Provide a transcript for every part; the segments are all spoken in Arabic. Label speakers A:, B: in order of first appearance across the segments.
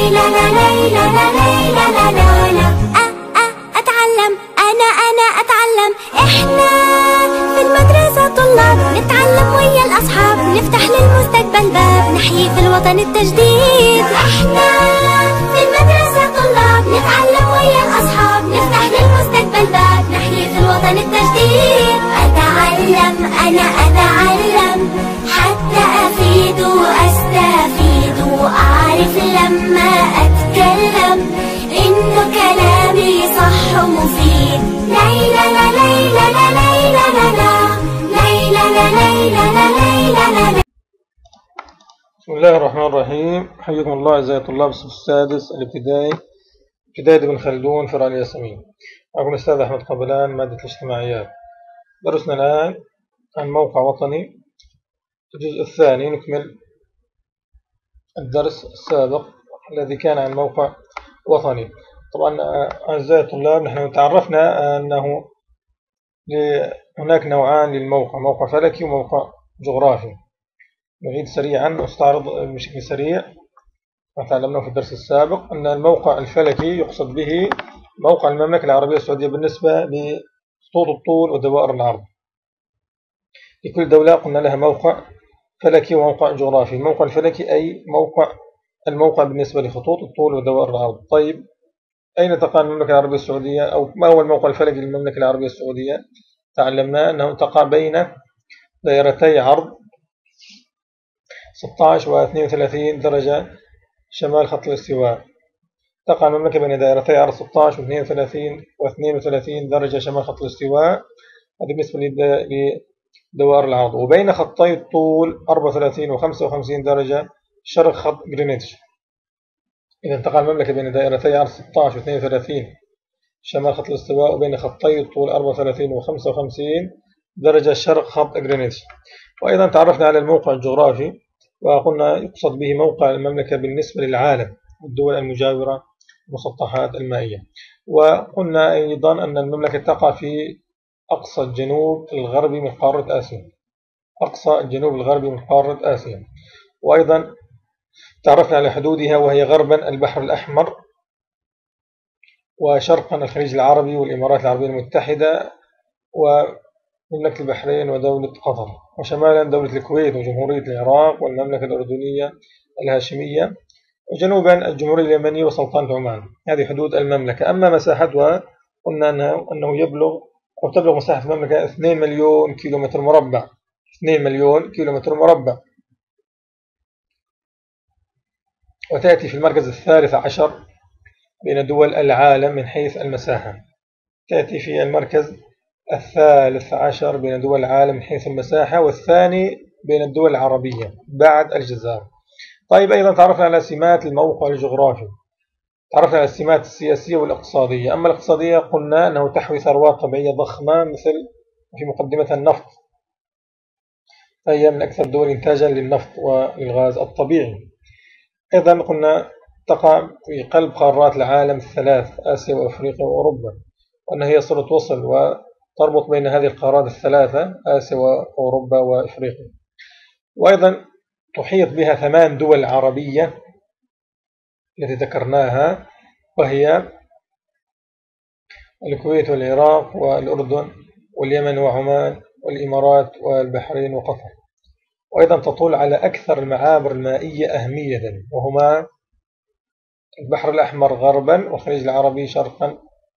A: ليلى لا ليلى لا ليلى لا لا لا. أتعلم أنا أتعلم. إحنا في المدرسة طلاب نتعلم ويا الأصحاب، نفتح للمستقبل باب، نحيي في الوطن التجديد. إحنا في المدرسة طلاب نتعلم ويا الأصحاب، نفتح للمستقبل باب، نحيي في الوطن التجديد. أتعلم أنا أتعلم حتى أفيد وأستفيد، وأعرف لما أتكلم إنه كلامي صح ومفيد. ليلى لا ليلى لا ليلى لا لا، ليلى لا ليلى لا ليلى لا لا.
B: بسم الله الرحمن الرحيم. حياكم الله أعزائي طلاب الصف السادس الابتدائي، ابتدائي ابن خلدون فرع الياسمين. معكم الأستاذ أحمد قبلان، مادة الاجتماعيات. درسنا الآن عن موقع وطني، الجزء الثاني، نكمل الدرس السابق الذي كان عن موقع وطني. طبعا أعزائي الطلاب، نحن تعرفنا أنه هناك نوعان للموقع، موقع فلكي وموقع جغرافي. نعيد سريعا واستعرض بشكل سريع ما تعلمناه في الدرس السابق، أن الموقع الفلكي يقصد به موقع المملكة العربية السعودية بالنسبة لخطوط الطول ودوائر العرض. لكل دولة قلنا لها موقع فلكي وموقع جغرافي. الموقع الفلكي أي الموقع بالنسبة لخطوط الطول ودوائر العرض. طيب، أين تقع المملكة العربية السعودية، أو ما هو الموقع الفلكي للمملكة العربية السعودية؟ تعلمنا أنه تقع بين دائرتي عرض 16 و 32 درجة شمال خط الاستواء. تقع المملكة بين دائرتي عرض 16 و 32 درجة شمال خط الاستواء، هذا بالنسبة لدوائر العرض. وبين خطي الطول 34 و 55 درجة شرق خط غرينتش. إذا تقع المملكة بين دائرتي عرض 16 و 32 شمال خط الاستواء، وبين خطي الطول 34 و 55 درجة شرق خط غرينتش. وأيضا تعرفنا على الموقع الجغرافي، وقلنا يقصد به موقع المملكة بالنسبة للعالم والدول المجاورة المسطحات المائية. وقلنا أيضا أن المملكة تقع في أقصى الجنوب الغربي من قارة آسيا، أقصى الجنوب الغربي من قارة آسيا. وأيضا تعرفنا على حدودها، وهي غربا البحر الأحمر، وشرقا الخليج العربي والإمارات العربية المتحدة ومملكة البحرين ودولة قطر، وشمالا دولة الكويت وجمهورية العراق والمملكة الأردنية الهاشمية، وجنوبا الجمهورية اليمنية وسلطنة عمان. هذه حدود المملكة. أما مساحتها قلنا أنه تبلغ مساحة المملكة 2 مليون كيلومتر مربع. 2 مليون كيلومتر مربع، وتأتي في المركز الثالث عشر بين دول العالم من حيث المساحة. تأتي في المركز الثالث عشر بين دول العالم من حيث المساحة، والثاني بين الدول العربية بعد الجزائر. طيب، أيضا تعرفنا على سمات الموقع الجغرافي، تعرفنا على السمات السياسية والاقتصادية. أما الاقتصادية قلنا أنه تحوي ثروات طبيعية ضخمة مثل في مقدمة النفط، فهي من أكثر الدول إنتاجا للنفط والغاز الطبيعي. أيضا قلنا تقع في قلب قارات العالم الثلاث، آسيا وأفريقيا وأوروبا، وأنها هي صلة وصل وتربط بين هذه القارات الثلاثة، آسيا وأوروبا وأفريقيا. وأيضا تحيط بها 8 دول عربية التي ذكرناها، وهي الكويت والعراق والأردن واليمن وعمان والإمارات والبحرين وقطر. وأيضا تطول على أكثر المعابر المائية أهمية، وهما البحر الأحمر غربا والخليج العربي شرقا،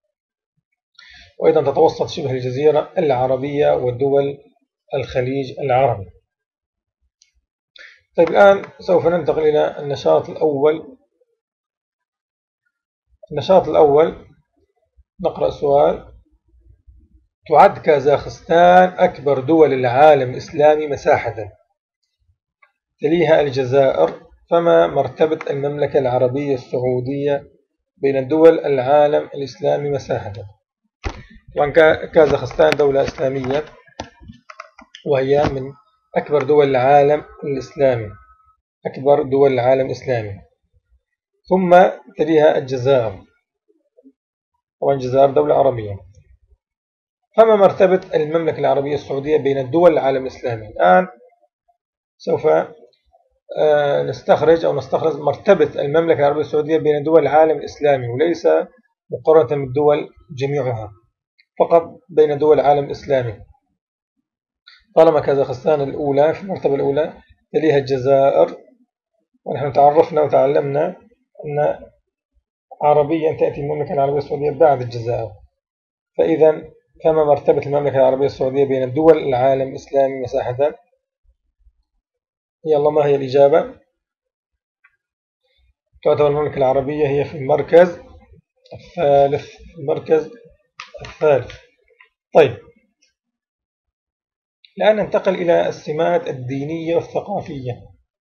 B: وأيضا تتوسط شبه الجزيرة العربية ودول الخليج العربي. طيب، الآن سوف ننتقل إلى النشاط الأول. النشاط الأول نقرأ سؤال: تعد كازاخستان أكبر دول العالم الإسلامي مساحة، تليها الجزائر، فما مرتبة المملكة العربية السعودية بين دول العالم الإسلامي مساحة؟ طبعا كازاخستان دولة إسلامية، وهي من أكبر دول العالم الإسلامي، أكبر دول العالم الإسلامي. ثم تليها الجزائر، طبعا الجزائر دولة عربية. فما مرتبة المملكة العربية السعودية بين دول العالم الإسلامي؟ الآن سوف نستخرج مرتبة المملكة العربية السعودية بين دول العالم الإسلامي، وليس مقارنة بالدول جميعها، فقط بين دول العالم الإسلامي. طالما كازاخستان الأولى في المرتبة الأولى، تليها الجزائر، ونحن تعرفنا وتعلمنا أن عربيا تأتي المملكة العربية السعودية بعد الجزائر. فإذا كما مرتبة المملكة العربية السعودية بين دول العالم الإسلامي مساحة؟ يلا، ما هي الإجابة؟ تعتبر المملكة العربية هي في المركز الثالث. طيب، الآن ننتقل إلى السمات الدينية والثقافية.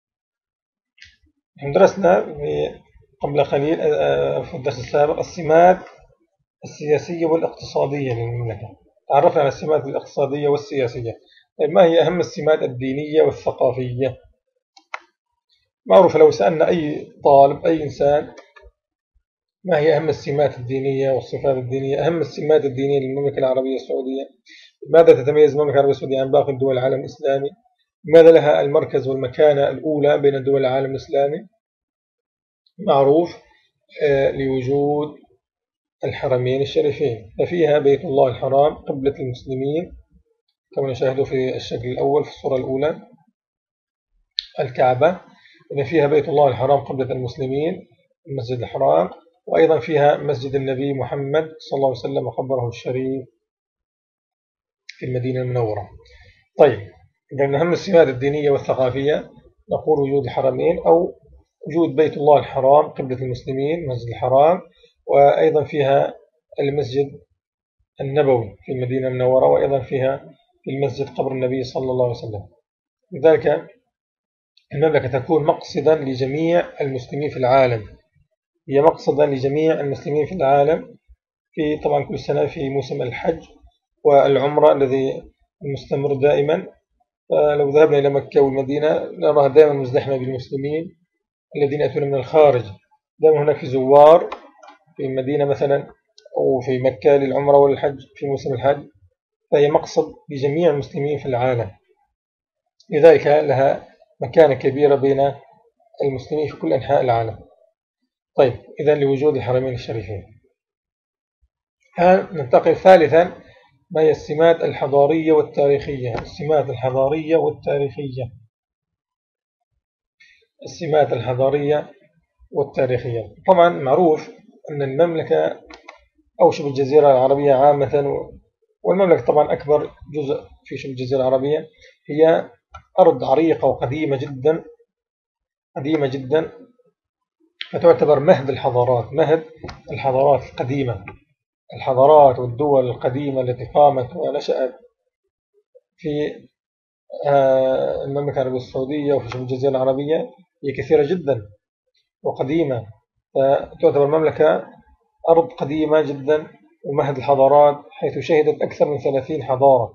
B: درسنا قبل قليل في الدرس السابق السمات السياسية والاقتصادية للمملكة، تعرفنا على السمات الاقتصادية والسياسية. طيب، ما هي أهم السمات الدينية والثقافية؟ معروف لو سألنا أي طالب أي إنسان ما هي أهم السمات الدينية والصفات الدينية، أهم السمات الدينية للمملكة العربية السعودية، لماذا تتميز المملكة العربية السعودية عن باقي دول العالم الإسلامي، لماذا لها المركز والمكانة الأولى بين دول العالم الإسلامي؟ معروف لوجود الحرمين الشريفين، ففيها بيت الله الحرام قبلة المسلمين كما نشاهد في الشكل الأول في الصورة الأولى، الكعبة، فيها بيت الله الحرام قبلة المسلمين المسجد الحرام، وأيضا فيها مسجد النبي محمد صلى الله عليه وسلم وقبره الشريف في المدينة المنورة. طيب، إذن أهم السمات الدينية والثقافية نقول وجود الحرمين أو وجود بيت الله الحرام قبلة المسلمين المسجد الحرام، وأيضا فيها المسجد النبوي في المدينة المنورة، وأيضا فيها في المسجد قبر النبي صلى الله عليه وسلم. لذلك المملكة تكون مقصدا لجميع المسلمين في العالم، هي مقصدا لجميع المسلمين في العالم في طبعا كل سنة في موسم الحج والعمرة الذي المستمر دائما. فلو ذهبنا إلى مكة والمدينة نراها دائما مزدحمة بالمسلمين الذين يأتون من الخارج، دائما هناك زوار في المدينة مثلا أو في مكة للعمرة والحج في موسم الحج، فهي مقصد لجميع المسلمين في العالم، لذلك لها مكانة كبيرة بين المسلمين في كل أنحاء العالم. طيب، إذن لوجود الحرمين الشريفين. ننتقل ثالثا، ما هي السمات الحضارية والتاريخية؟ السمات الحضارية والتاريخية. السمات الحضارية والتاريخية، طبعا معروف أن المملكة أو شبه الجزيرة العربية عامة، والمملكة طبعا أكبر جزء في شبه الجزيرة العربية، هي أرض عريقة وقديمة جدا، قديمة جدا، فتعتبر مهد الحضارات القديمة، الحضارات والدول القديمة التي قامت ونشأت في المملكة العربية السعودية وفي شبه الجزيرة العربية هي كثيرة جدا وقديمة، فتعتبر المملكة أرض قديمة جدا ومهد الحضارات، حيث شهدت أكثر من 30 حضارة،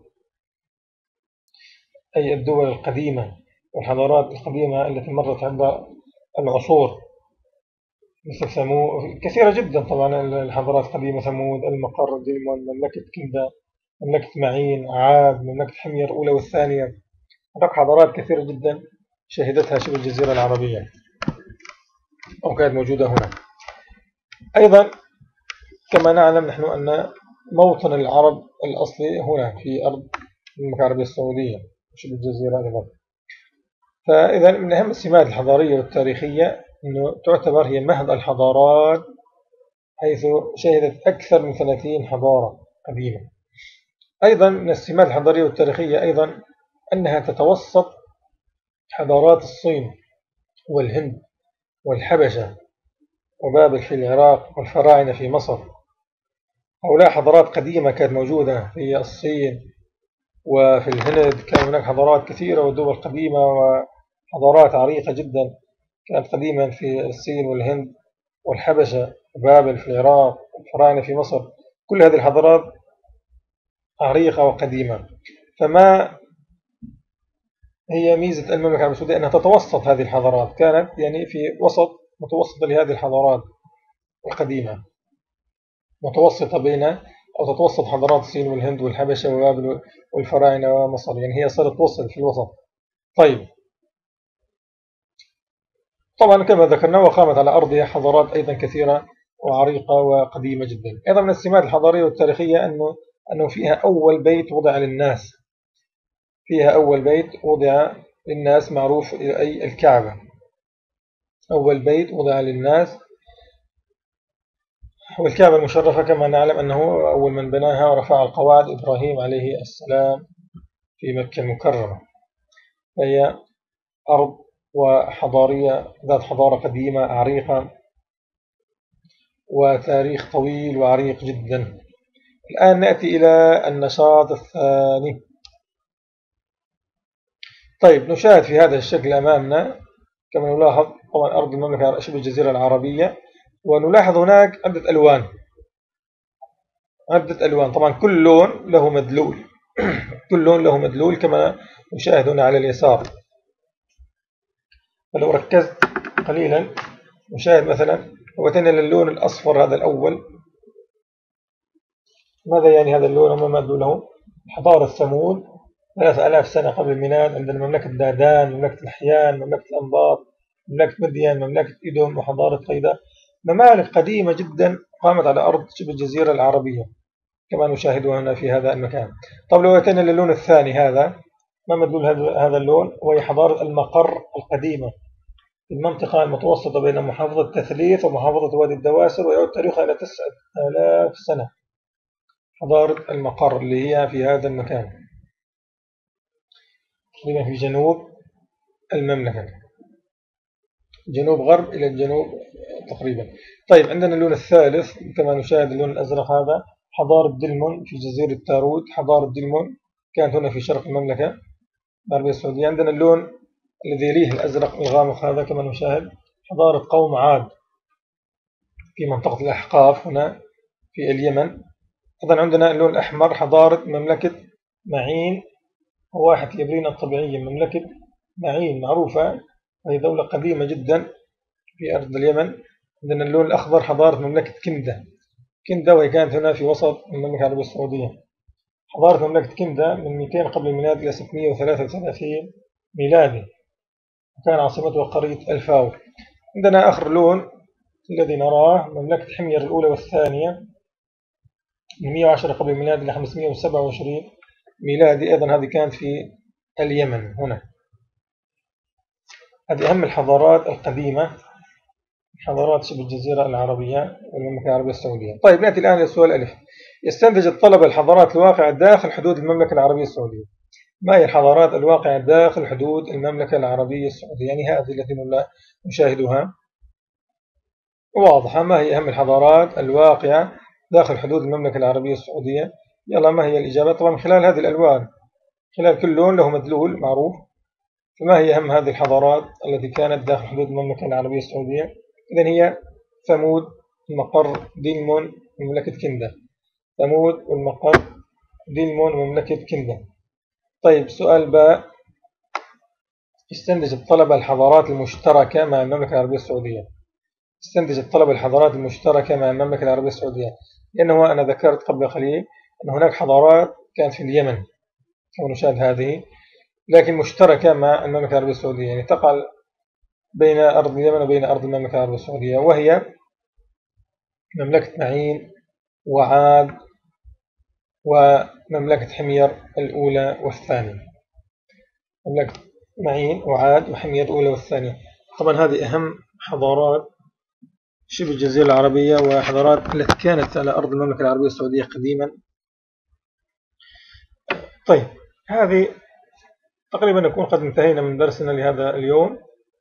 B: أي الدول القديمة والحضارات القديمة التي مرت عبر العصور، مثل ثمود، كثيرة جدا طبعا الحضارات القديمة، ثمود، المقر، ديمون، مملكة كندا، مملكة معين، عاد، مملكة حمير الأولى والثانية، هناك حضارات كثيرة جدا شهدتها شبه الجزيرة العربية أو كانت موجودة هنا. أيضا كما نعلم نحن أن موطن العرب الأصلي هنا في أرض المملكة العربية السعودية شبه الجزيرة أيضا. فإذا من أهم السمات الحضارية والتاريخية أنه تعتبر هي مهد الحضارات، حيث شهدت أكثر من 30 حضارة قديمة. أيضا من السمات الحضارية والتاريخية أيضا أنها تتوسط حضارات الصين والهند والحبشة وبابل في العراق والفراعنة في مصر. هؤلاء حضارات قديمة كانت موجودة في الصين وفي الهند، كان هناك حضارات كثيرة ودول قديمة وحضارات عريقة جدا كانت قديما في الصين والهند والحبشة وبابل في العراق والفراعنة في مصر. كل هذه الحضارات عريقة وقديمة. فما هي ميزة المملكة العربية السعودية؟ أنها تتوسط هذه الحضارات، كانت يعني في وسط متوسطة لهذه الحضارات القديمة، متوسطة بين أو تتوسط حضارات الصين والهند والحبشة وبابل والفراعنة ومصر، يعني هي صارت توصل في الوسط. طيب، طبعا كما ذكرنا وقامت على أرضها حضارات أيضا كثيرة وعريقة وقديمة جدا. أيضا من السمات الحضارية والتاريخية أنه فيها أول بيت وضع للناس، فيها أول بيت وضع للناس معروف أي الكعبة، أول بيت وضع للناس، والكعبة المشرفة كما نعلم أنه أول من بناها ورفع القواعد إبراهيم عليه السلام في مكة المكرمة. فهي أرض وحضارية ذات حضارة قديمة عريقة وتاريخ طويل وعريق جدا. الآن نأتي إلى النشاط الثاني. طيب نشاهد في هذا الشكل أمامنا كما نلاحظ طبعا أرض المملكة شبه الجزيرة العربية، ونلاحظ هناك عدة ألوان طبعا كل لون له مدلول كل لون له مدلول كما نشاهد هنا على اليسار. فلو ركزت قليلا نشاهد مثلا وتنل اللون الأصفر هذا الأول. ماذا يعني هذا اللون وما مدلوله؟ حضارة ثمود 3000 سنة قبل الميلاد، عندنا مملكة دادان، مملكة الحيان، مملكة الأنباط، مملكة مدين، مملكة إيدوم، وحضارة قيدة، ممالك قديمة جدا قامت على أرض شبه الجزيرة العربية كما نشاهدها هنا في هذا المكان. طب لو أتينا للون الثاني هذا، ما مدلول هذا اللون؟ وهي حضارة المقر القديمة في المنطقة المتوسطة بين محافظة تثليث ومحافظة وادي الدواسر، ويعود تاريخها إلى 9000 سنة. حضارة المقر اللي هي في هذا المكان تقريبا في جنوب المملكة، جنوب غرب إلى الجنوب تقريبا. طيب عندنا اللون الثالث كما نشاهد اللون الأزرق هذا، حضارة دلمون في جزيرة تارود. حضارة دلمون كانت هنا في شرق المملكة العربية السعودية. عندنا اللون الذي يليه الأزرق الغامق هذا كما نشاهد حضارة قوم عاد في منطقة الأحقاف هنا في اليمن. أيضا عندنا اللون الأحمر حضارة مملكة معين وواحة اليبرين الطبيعية. مملكة معين معروفة وهي دولة قديمة جدا في أرض اليمن. عندنا اللون الأخضر حضارة مملكة كندة وهي كانت هنا في وسط المملكة العربية السعودية. حضارة مملكة كندة من 200 قبل الميلاد إلى 633 ميلادي، وكان عاصمتها قرية الفاور. عندنا آخر لون الذي نراه مملكة حمير الأولى والثانية من 110 قبل الميلاد إلى 527 ميلادي، أيضا هذه كانت في اليمن هنا. هذه أهم الحضارات القديمة، حضارات شبه الجزيرة العربية والمملكة العربية السعودية. طيب نأتي الآن للسؤال ألف. يستنتج الطلبة الحضارات الواقعة داخل حدود المملكة العربية السعودية. ما هي الحضارات الواقعة داخل حدود المملكة العربية السعودية؟ يعني هذه التي نشاهدها واضحة. ما هي أهم الحضارات الواقعة داخل حدود المملكة العربية السعودية؟ يلا ما هي الإجابة؟ طبعا من خلال هذه الألوان، خلال كل لون له مدلول معروف. فما هي أهم هذه الحضارات التي كانت داخل حدود المملكة العربية السعودية؟ إذن هي ثمود، المقر، دلمون، مملكة كندة. ثمود والمقر، دلمون ومملكة كندة. طيب سؤال باء. استنتج الطلبة الحضارات المشتركة مع المملكة العربية السعودية. استنتج الطلبة الحضارات المشتركة مع المملكة العربية السعودية، لأنه أنا ذكرت قبل قليل أن هناك حضارات كانت في اليمن كما نشاهد هذه، لكن مشتركة مع المملكة العربية السعودية، يعني تقع بين أرض اليمن وبين أرض المملكة العربية السعودية، وهي مملكة معين وعاد ومملكة حمير الأولى والثانية. مملكة معين وعاد وحمير الأولى والثانية. طبعا هذه أهم حضارات شبه الجزيرة العربية وحضارات التي كانت على أرض المملكة العربية السعودية قديما. طيب هذه تقريبا نكون قد انتهينا من درسنا لهذا اليوم،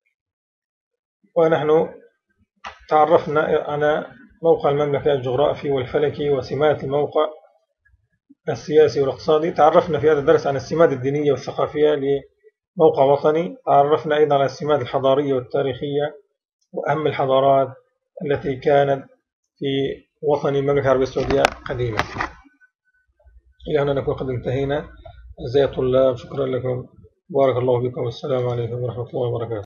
B: ونحن تعرفنا على موقع المملكة الجغرافي والفلكي وسمات الموقع السياسي والاقتصادي. تعرفنا في هذا الدرس عن السمات الدينية والثقافية لموقع وطني. تعرفنا أيضا على السمات الحضارية والتاريخية وأهم الحضارات التي كانت في وطن المملكة العربية السعودية قديما. إلى هنا نكون قد انتهينا. أعزائي الطلاب شكرا لكم، بارك الله بكم، والسلام عليكم ورحمة الله وبركاته.